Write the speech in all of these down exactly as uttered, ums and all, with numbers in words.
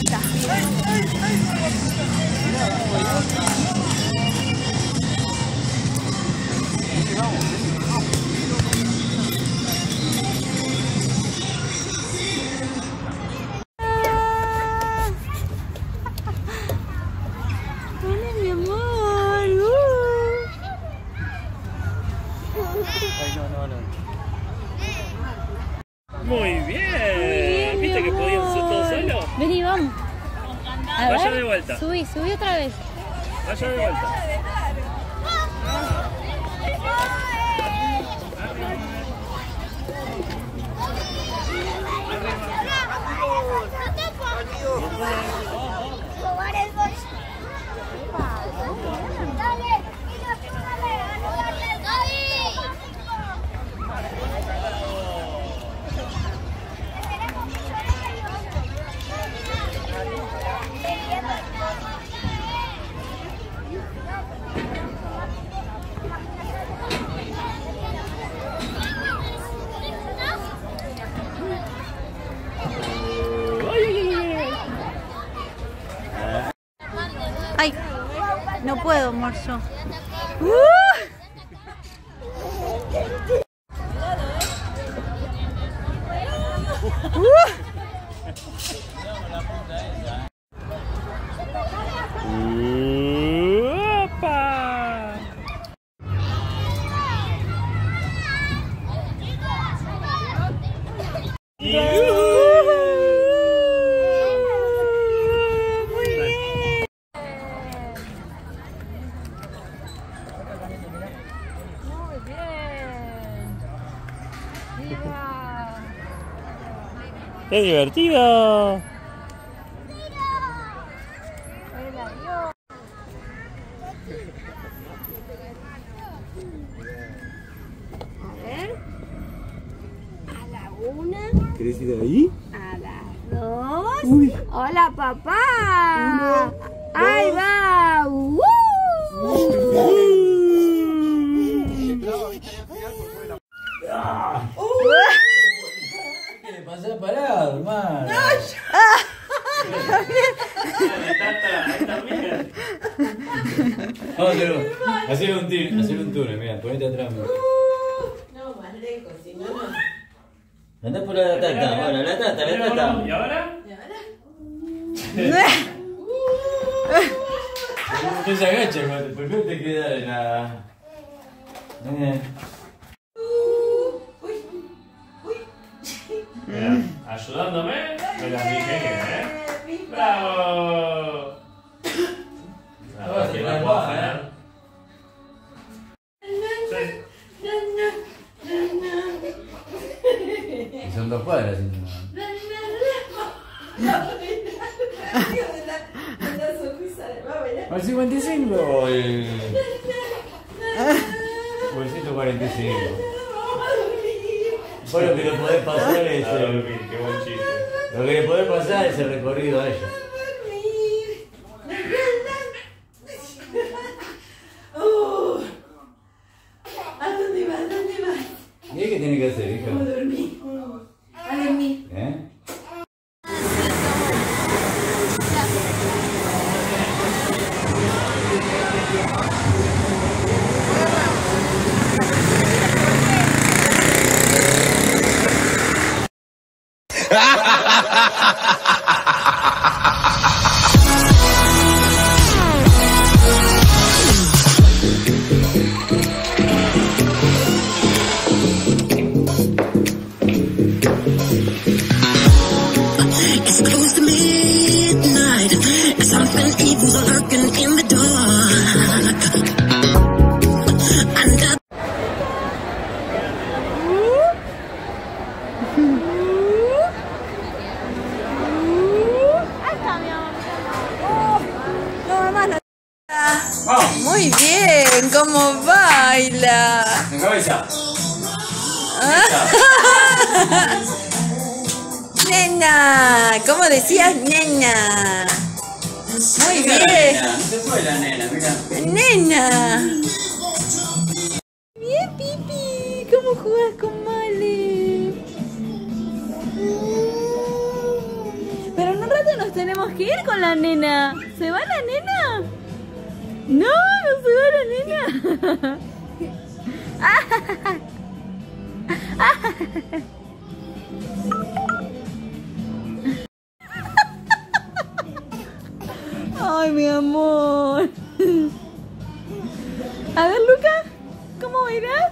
Estás hola, mi amor. Uh. Ay, no, no, no. Muy bien. Muy bien, ¿Viste que podías hacer todo solo? Vení, vamos. A Vaya ver, de vuelta. Subí, subí otra vez. Vaya de vuelta. Ay, no puedo, amor, yo. Uh. ¡Opa! ¡Qué divertido! A ver. A la una. ¿Querés ir ahí? A las dos. Uy. Hola, papá. Uno, Ahí dos. va. ¡Uh! ¿Qué le pasa? Parado, hermano. Vamos a hacer un, hacer un, tir- hacer un túnel, mira, ponete atrás. Mira. No, más lejos, si no, no. Andá por la tata, bueno, la tata, la tata. ¿Y ahora? ¿Y ahora? No se agacha, hermano, ¿por qué te queda en la...? Eh. Mira, ayudándome, me las dije que, ¿eh? ¡Bravo! Ahora que la puedo frenar. Sí. Y son dos cuadras, ¿sí? ¿O el cincuenta y cinco o el...? O el ciento cuarenta y cinco. Vos lo que le podés pasar es A el... dormir, qué buen chiste. Lo que le podés pasar es el recorrido a ella. Uh, ¿A dónde vas? ¿A dónde vas? ¿Y qué tiene que hacer, hija? A dormir. A dormir. ¿Eh? It's close to midnight. Something evil's lurking in the dark. And I Ahí está, mi amor. Oh, no, mamá, no. ¡Vamos! Muy bien, cómo baila. ¡En cabeza! Nena, ¿cómo decías, nena? Muy Mira la bien. nena, no se fue la nena, mira. Nena. Bien, Pipi. ¿Cómo jugás con Male? Pero en un rato nos tenemos que ir con la nena. ¿Se va la nena? No, no se va la nena. Ay, mi amor. A ver, Luca, ¿cómo irás?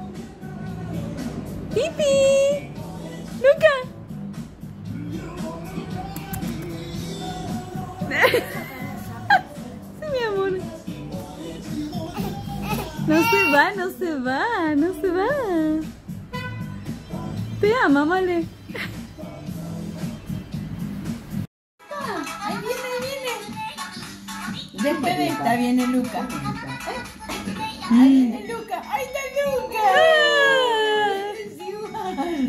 ¡Pipi! ¡Luca! Sí, mi amor. No se va, no se va, no se va. Te ama, Male. Ahí viene, ahí viene. Después de esta viene Luca. Ahí viene Luca. Ahí está Luca. Es igual.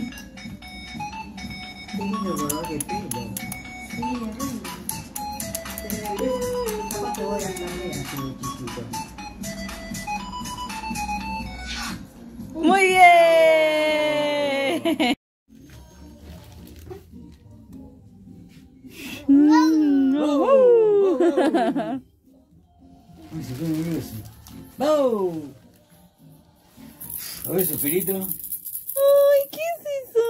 Qué lindo color de pelo. Sí, es lindo. Capaz que voy a cambiar así de chiquito. Muy bien. Uy, se pone nervioso. ¡Oh! A ver, suspirito. ¡Ay, qué es eso!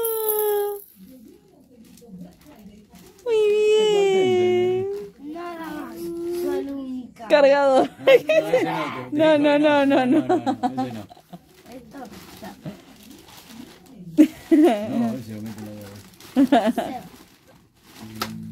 Muy bien. Nada más, solo un Cargador. No, No, no, no, no, no. No, ese no. esto. No, ese lo meto en la cabeza. Se